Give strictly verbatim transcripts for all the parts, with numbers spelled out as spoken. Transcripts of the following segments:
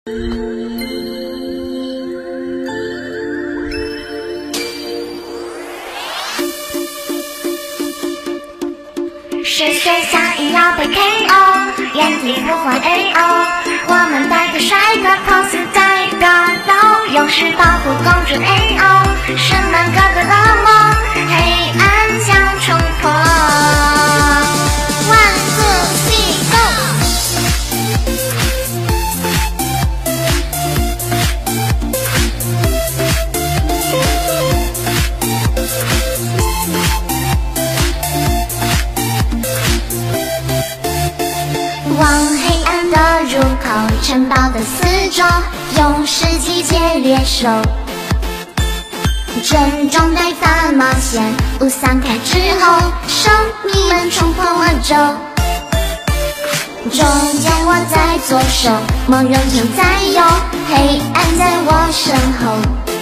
是谁下硬要被 K O， 原地不换 A O， 我们带着帅哥 pose 在大道，勇士保护公主 A O， 是满哥的噩梦，黑暗将冲破。One two three go！ 往黑暗的入口，城堡的四周，勇士集结猎手，阵中带发冒险，雾散开之后，生命们冲破魔咒。中间我在左手，梦人正在右，黑暗在我身后。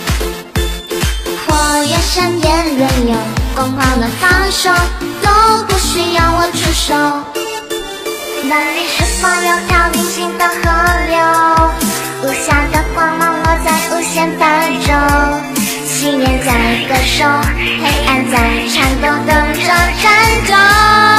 火焰闪电轮流，疯狂的放手，都不需要我出手。那里是所有条平行的河流，无暇的光芒落在无限大洲，信念在歌手，黑暗在颤抖，等着战斗。